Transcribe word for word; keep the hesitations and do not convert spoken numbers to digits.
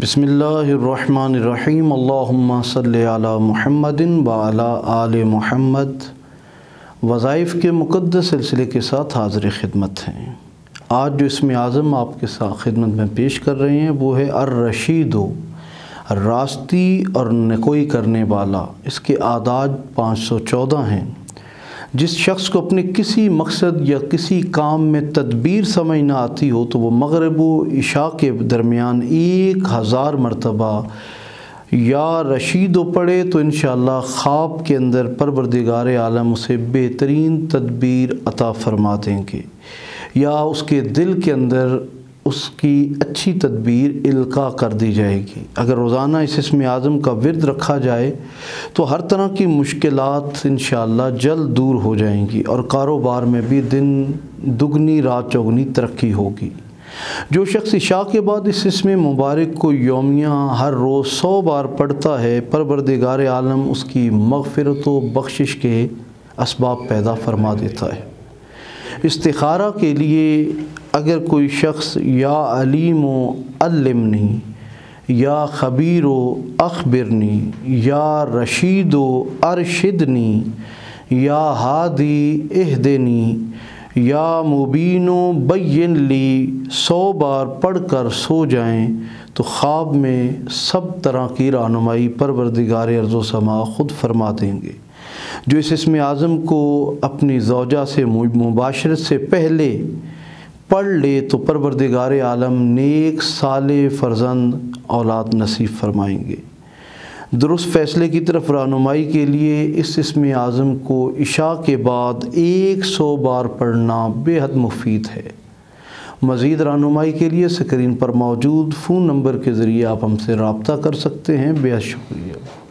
बिस्मिल्लाहिर्रहमानिर्रहीम अल्लाहुम्मा सल्लि अला मुहम्मदिन व अला आले मुहम्मद। वज़ाइफ़ के मुक़द्दस सिलसिले के साथ हाज़िर खिदमत हैं। आज जो इसमें आज़म आपके साथ खिदमत में पेश कर रहे हैं वो है अर्रशीदो, रास्ती और नेकोई करने वाला। इसके आदाद पाँच सौ चौदह हैं। जिस शख्स को अपने किसी मकसद या किसी काम में तदबीर समझ ना आती हो तो वो मग़रिब व इशा के दरमियान एक हज़ार मरतबा या रशीदो पढ़े तो इंशाअल्लाह ख्वाब के अंदर परवरदिगार आलम उसे बेहतरीन तदबीर अता फ़रमा देंगे या उसके दिल के अंदर उसकी अच्छी तदबीर इल्का कर दी जाएगी। अगर रोज़ाना इस इसमें आज़म का विर्द रखा जाए तो हर तरह की मुश्किलात इंशाअल्लाह जल्द दूर हो जाएंगी और कारोबार में भी दिन दुगनी रात चौगनी तरक्की होगी। जो शख्स इशा के बाद इस इसमें मुबारक को यौमिया हर रोज़ सौ बार पढ़ता है, परवरदिगार आलम उसकी मग़फ़िरत व बख्शिश के असबाब पैदा फरमा देता है। इस्तिखारा के लिए अगर कोई शख्स या अलीमो अल्लिमनी या ख़बीरो अख़बिरनी या रशीदो अरशिदनी या हादी इहदनी या मुबीनो बय्यन ली सौ बार पढ़ कर सो जाएं तो ख्वाब में सब तरह की रहनुमाई परवरदिगार अर्ज़ व समा ख़ुद फरमा देंगे। जो इस इसमें आज़म को अपनी ज़ौजा से मुबाशरत से पहले पढ़ ले तो परवरदिगार आलम नेक साले फ़र्ज़ंद औलाद नसीब फरमाएंगे। दुरुस्त फ़ैसले की तरफ रहनुमाई के लिए इस इसमें आज़म को इशा के बाद एक सौ बार पढ़ना बेहद मुफीद है। मज़ीद रहनुमाई के लिए स्क्रीन पर मौजूद फ़ोन नंबर के ज़रिए आप हमसे रब्ता कर सकते हैं। बेहद शुक्रिया।